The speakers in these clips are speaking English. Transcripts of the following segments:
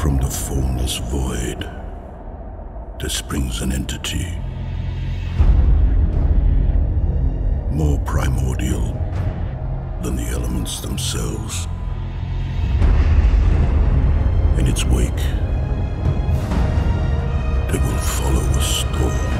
From the formless void, there springs an entity more primordial than the elements themselves. In its wake, they will follow a storm.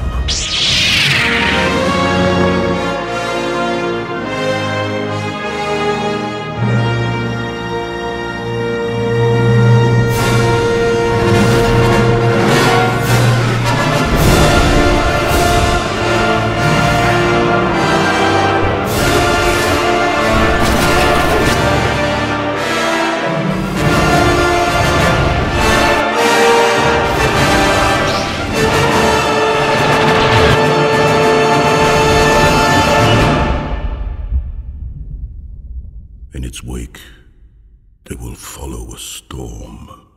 In its wake, they will follow a storm.